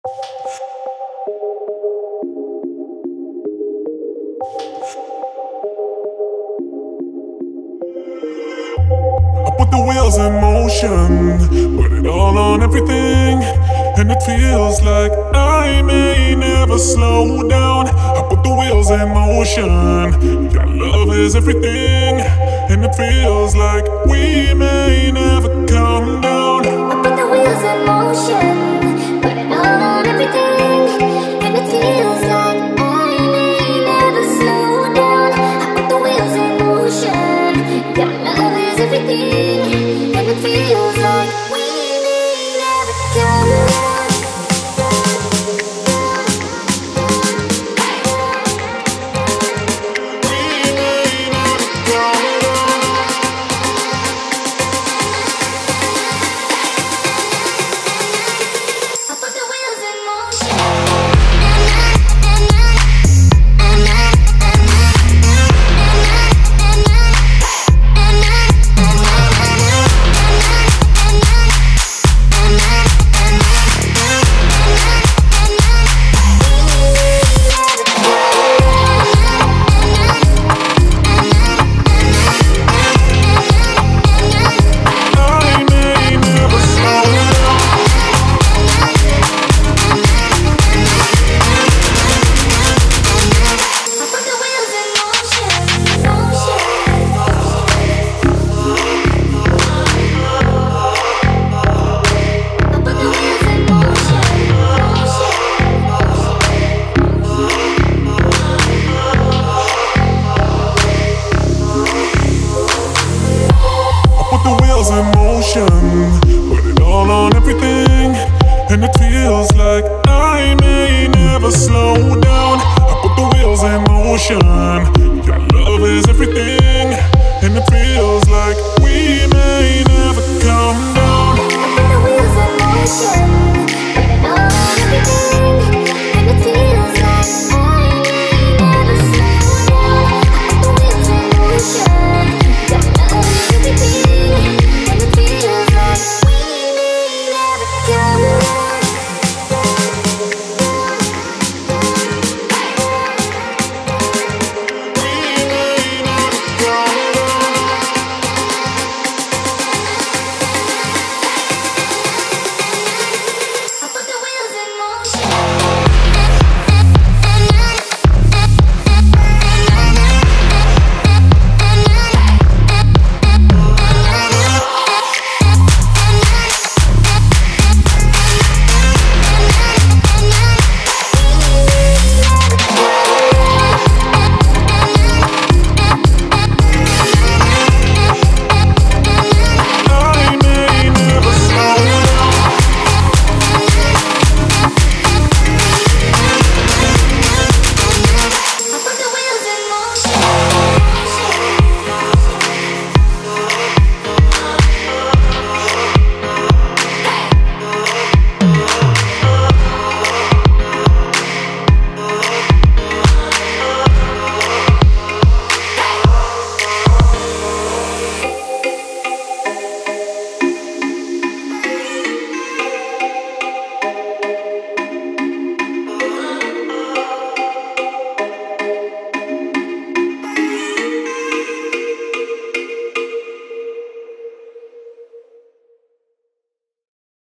I put the wheels in motion, put it all on everything, and it feels like I may never slow down. I put the wheels in motion, your love is everything, and it feels like we may never come down. I put the wheels in motion, put it all on everything, and it feels like I may never slow down. I put the wheels in motion, your love is everything, and it feels like we may never come down. In motion, put it all on everything, and it feels like I may never slow down. I put the wheels in motion, your love is everything, and it feels like we may